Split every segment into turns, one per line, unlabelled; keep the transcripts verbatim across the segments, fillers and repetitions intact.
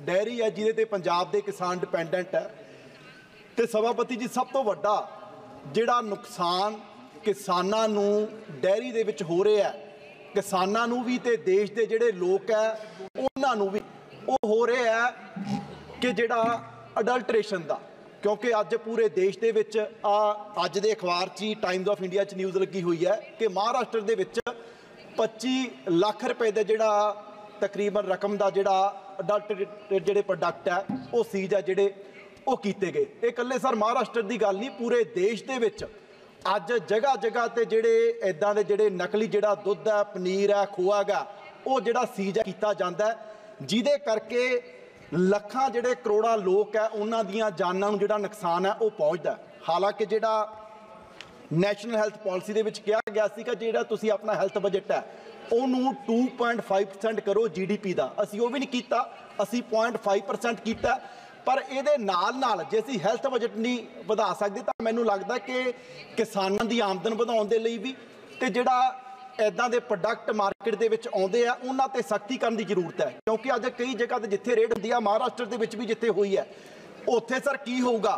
Dairy है जिहदे ते पंजाब दे किसान डिपेंडेंट है। तो सभापति जी सब तो वड्डा जिहड़ा नुकसान किसानां नूं डैरी दे विच हो रहा है, किसानां नूं भी ते देश दे जिहड़े लोक है उन्हां नूं भी वो हो रहा है कि जिहड़ा अडल्ट्रेशन दा, क्योंकि अज पूरे देश दे विच आ अज दे अखबार च टाइम्स ऑफ इंडिया च न्यूज़ लगी हुई है कि महाराष्ट्र दे विच पच्ची लाख रुपए का जिहड़ा तकरीबन रकम का जिहड़ा अडल्ट्रेटेड जिहड़े प्रोडक्ट है वो सीज है जिहड़े वो कीते गए। ये इकल्ले सर महाराष्ट्र की गल नहीं, पूरे देश दे विच अज जगह जगह ते जिहड़े इदां दे जिहड़े नकली जिहड़ा दुध है, पनीर है, खोआ है, वो जिहड़ा सीज कीता जांदा है, जिहदे करके लखां जिहड़े करोड़ां लोग है उन्हां दीयां जानां नूं जिहड़ा नुकसान है वो पहुंचदा है। हालांकि जिहड़ा नैशनल हैल्थ पॉलिसी दे विच कहा गया सीगा जिहड़ा तुसीं अपना हैल्थ बजट है उन्होंने टू पॉइंट फाइव परसेंट करो जी डी पी का, असीं वो भी नहीं कीता, असीं पॉइंट फाइव परसेंट कीता। पर इहदे नाल नाल जे असीं हैल्थ बजट नहीं वधा सकदे तां मैनूं लगदा कि किसानां दी आमदन वधाउण दे लई भी ते जिहड़ा इदां दे प्रोडक्ट मार्केट दे विच आउंदे आ उन्हां ते सख्ती करन दी जरूरत है, क्योंकि अज कई जगह ते जिथे रेड हुंदी आ महाराष्ट्र दे विच भी जिथे हुई है उत्थे सर की होऊगा,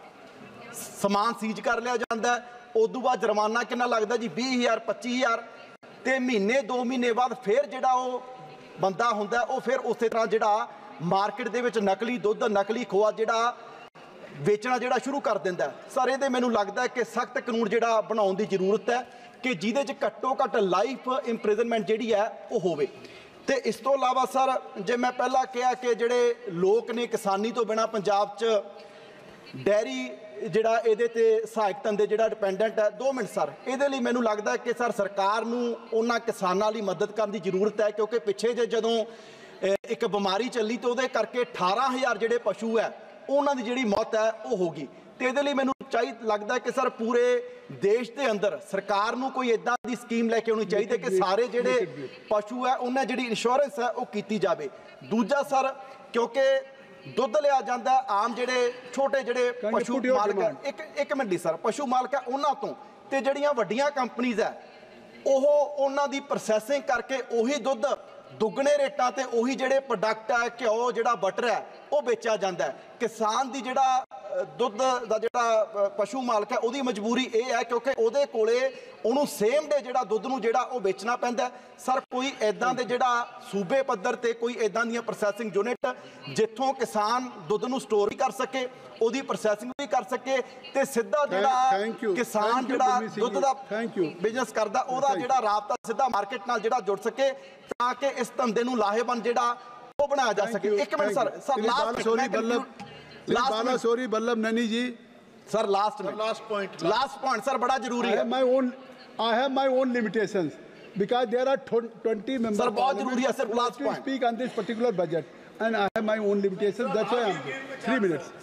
समान सीज कर लिया जांदा है, उदों बाद जुर्माना कितना लगता जी बीस हज़ार पच्ची हज़ार तो महीने दो महीने बाद फिर जिहड़ा वो बंदा हुंदा वो फिर उस तरह जिहड़ा मार्केट दे विच नकली दुध नकली खोआ जिहड़ा बेचना जिहड़ा शुरू कर दिंदा है। सर ये मैनूं लगदा है कि सख्त कानून जिहड़ा बनाउण दी जरूरत है कि जिहदे च घट्टो घट्ट लाइफ इंप्रिजनमेंट जिहड़ी है वो होवे। ते इस तो इलावा सर जे मैं पहला कहा कि जिहड़े लोग ने किसानी तो बिना पंजाब च डैरी जिहड़ा इहदे ते सहायक धंधे जिहड़ा डिपेंडेंट है, दो मिनट सर इहदे लई मैनूं लगदा है कि सर सरकार नूं उन्हां किसानां लई मदद करन दी जरूरत है, क्योंकि पिछे जे जदों एक बीमारी चली तो उहदे करके अठारह हज़ार जिहड़े पशु है उन्हां दी जिहड़ी मौत है वो हो गई। तो इहदे लई मैनूं चाही लगदा है कि सर पूरे देश के अंदर सरकार नूं कोई इदां दी स्कीम लैके आउणी चाहीदी कि सारे जिहड़े पशु है उन्हां जिहड़ी इंश्योरेंस है वो कीती जावे। दूजा सर क्योंकि दुध लिया जाता है आम जिहड़े छोटे जिहड़े पशु मालक एक एक मिनट सर पशु मालक है उन्हां तों ते जिहड़ियां वड्डियां कंपनीज है ओह उन्हां दी प्रोसैसिंग करके उही दुध दुगने रेटां ते उही जिहड़े प्रोडक्ट है घिओ जिहड़ा बटर है वो बेचा जाता है। किसान दी जिहड़ा दुध दा जिहड़ा पशु मालक है उहदी मजबूरी ये है क्योंकि उहदे कोले उहनूं सेम डे जिहड़ा दुध नूं जिहड़ा वो बेचना पैंदा है। सर कोई इदां दे जिहड़ा सूबे पद्धर ते कोई इदां दीयां प्रोसैसिंग यूनिट जिथों किसान दुध नूं स्टोर भी कर सके उहदी प्रोसैसिंग भी कर सके ते सिद्धा जिहड़ा किसान जिहड़ा दुध दा बिजनेस करदा उहदा जिहड़ा राबता सिद्धा मार्केट नाल जिहड़ा जुड़ सके तां कि इस धंधे नूं लाहेबंद जिहड़ा वो बनाया जा सके। एक minute sir sir last
sorry Ballabh Bala sorry Ballabh Naini ji
sir last में last point last point sir बड़ा जरूरी है।
My own I have my own limitations because there are twenty members
sir बहुत जरूरी है sir last
to speak on this particular budget and I have my own limitations, that's why I'm here. three minutes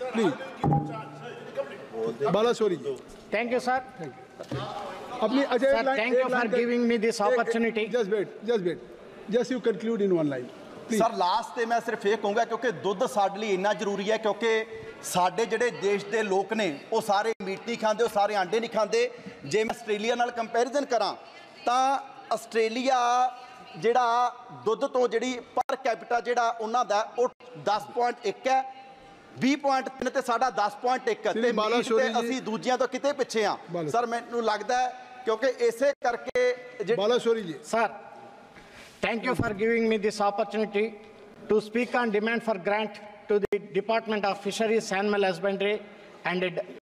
please Bala sorry
thank you sir
thank you apni ajay
sir thank you for giving me this opportunity
just wait just wait just you conclude in one line
sir last ते मैं सिर्फ ये कहूँगा क्योंकि दुध साडे लई इन्ना जरूरी है क्योंकि साडे जिहड़े देश के लोग ने वो सारे मीट नहीं खाते वो सारे आंडे नहीं खाते। जे मैं आस्ट्रेलिया नाल कंपैरिजन करा तां आस्ट्रेलिया जिहड़ा दुध तो जिहड़ी पर कैपिटा जिहड़ा उन्हां दा वो दस पॉइंट एक है बीस पॉइंट तीन ते साडा दस पॉइंट एक ते असीं दूजियां तो किते पिछे हाँ। सर मैनूं लगदा है क्योंकि इसे करके
Bala sorry ji
sir thank you for giving me this opportunity to speak on demand for grant to the Department of Fisheries, Animal Husbandry and